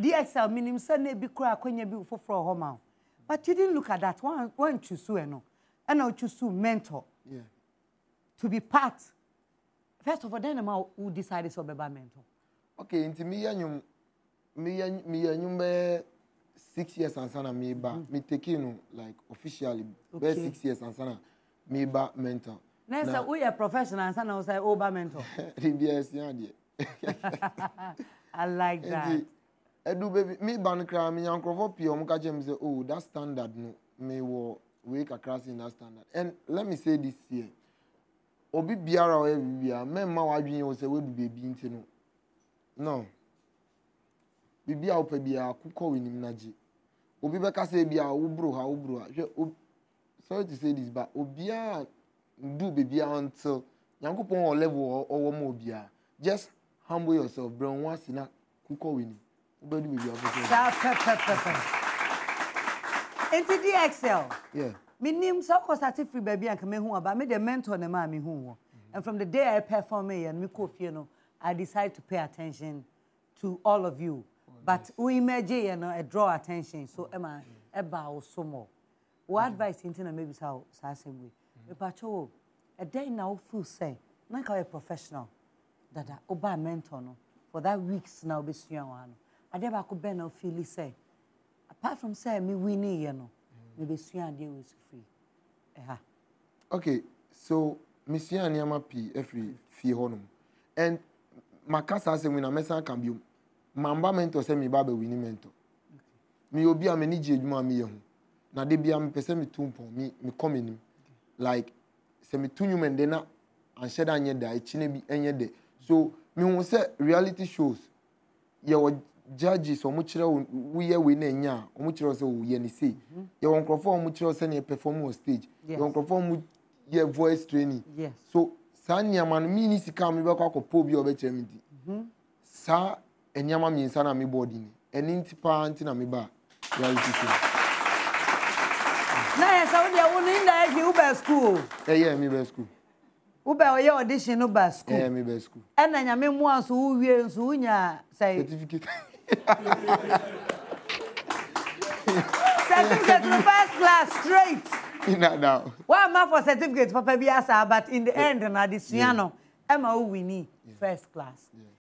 DSL minimum say be cry akonya bi for home. But you didn't look at that one choose no. And now choose mentor. Yeah. To be part. First of all, then who decided to be mentor. Okay, into me and 6 years and sana me ba me taking like officially okay. 6 years and sana me ba mentor. Next we are professional and sana we say ba mentor. DBS yeah. I like that. Edu baby me ban kra me yankrofo pie om ka jem say oh that standard no me wo we kakra in that standard. And let me say this here. Obi biara o bibia me ma wadwen o say we du baby nti no. No. Bibia o pa bia akukọ wenim naji. Obi beka say bia wo bro ha. Sorry to say this but obia do baby until yankopon o level o mo bia. Just humble yourself bro once na kukọ wenim. Obedu baby officer. Into DSL. Yeah. Me name so ko free baby and me hu about me the mentor na ma me hu. And from the day I perform and me ko fie no, I decide to pay attention to all of you. But we imagine you know I draw attention so am about so more. What advice into na maybe so same way. Me pacho a day now full say like a professional that oba mentor no for that weeks now be sua wan. Ade ba ko ben na feel say apart from say me winning you know me be sua ade we free. Okay, so me sua niama pi every fie honum. And makasa say when a mesa can be mamba mentor say me ba be winning mentor. Me obi a me ni je adwuma me ye ho. Na de bia me pese me tumpon me come in. Like say me tunyu men de na anhye da anye da echine bi enye de. So me hu say reality shows ye wo judges omo kire wo ye we na nya omo kire say wo ye ni say. Ye won crofo omo kire say na perform on stage. Ye won crofo omo ye voice training. Yes. So sa nyama no mi ni sika me be kwa kopo bi obe kire me di. Sa enyama mi nsa na me body ni. Eni ntipa nti na me ba reality show. Na ya sa wo ni nda e uba school. Yeah, me be school. Uba ye audition uba school. Yeah, me be school. E na nyame mu anso wo wie nso unya say certificate. Certificate to first class straight. Not now. Why am I for certificate papa bi asa but in the end na the suano Emma who we need first class.